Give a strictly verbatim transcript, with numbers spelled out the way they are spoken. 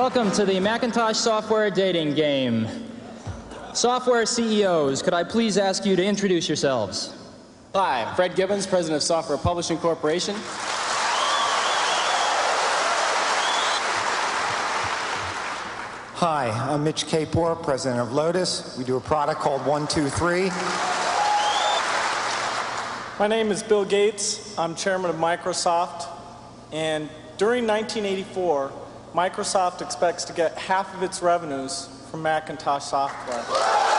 Welcome to the Macintosh software dating game. Software C E Os, could I please ask you to introduce yourselves? Hi, I'm Fred Gibbons, President of Software Publishing Corporation. Hi, I'm Mitch Kapor, President of Lotus. We do a product called one two three. My name is Bill Gates. I'm Chairman of Microsoft. And during nineteen eighty-four, Microsoft expects to get half of its revenues from Macintosh software.